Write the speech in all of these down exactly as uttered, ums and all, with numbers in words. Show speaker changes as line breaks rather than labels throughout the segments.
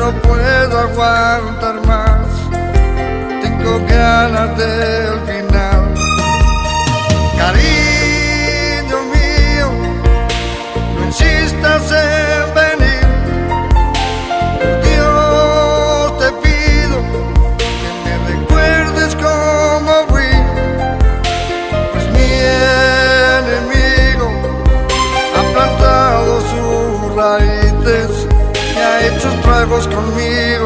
no puedo aguantar más, tengo ganas del final. Cariño mío, no insistas en venir, por Dios te pido que me recuerdes como fui, pues mi enemigo ha plantado sus raíces, ha hecho estragos conmigo.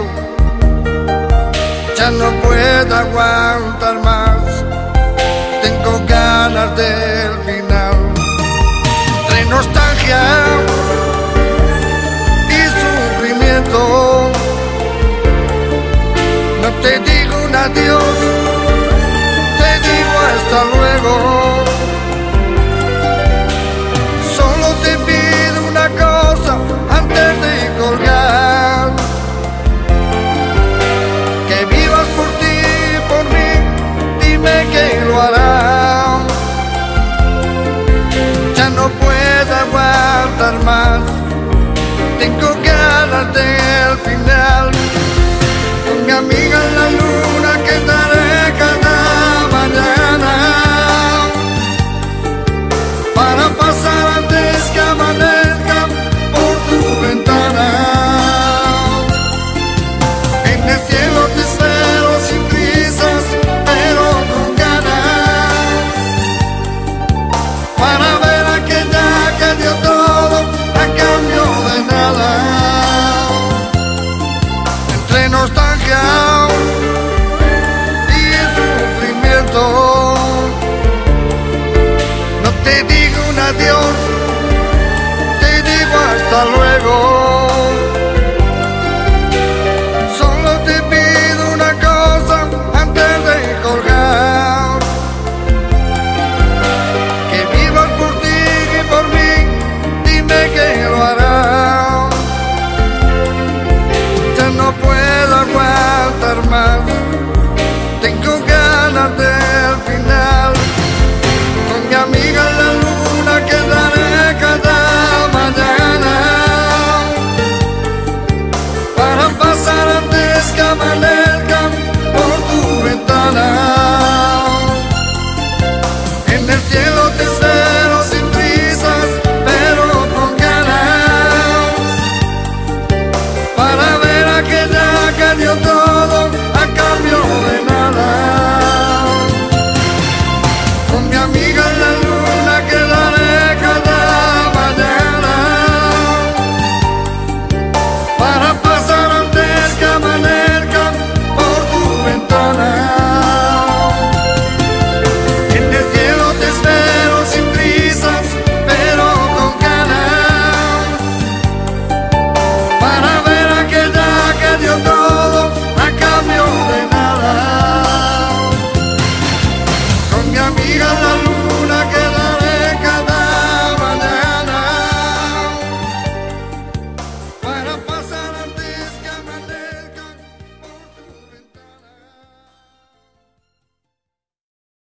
Ya no puedo aguantar más, tengo ganas del final. Entre nostalgia y sufrimiento, no te digo un adiós, te digo hasta luego. Solo te pido una cosa antes de colgar, que vivas por ti, por mí, dime que lo harás. Ya no puedo aguantar más, tengo ganas del final. Con mi amiga en la luna que estaré cada mañana, para pasar antes que amanezca por tu ventana. En el cielo te espero sin prisas, pero con ganas, para ver aquella que dio todo a cambio de nada. Entre nostalgia y sufrimiento, no te digo un adiós, te digo hasta luego.